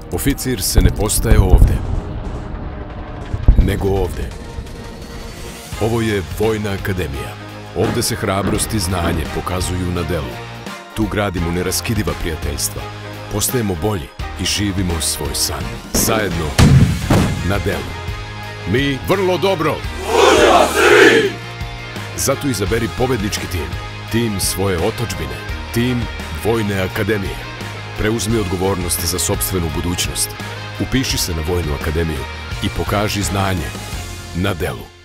Oficir se ne postaje ovde, nego ovde. Ovo je Vojna akademija. Ovde se hrabrost i znanje pokazuju na delu. Tu gradimo neraskidiva prijateljstva. Postajemo bolji i živimo svoj san. Zajedno, na delu. Mi vrlo dobro. Služimo Srbiji! Zato izaberi pobednički tim. Tim svoje otadžbine. Tim Vojne akademije. Preuzmi odgovornost za sopstvenu budućnost. Upiši se na Vojnu akademiju i pokaži znanje na delu.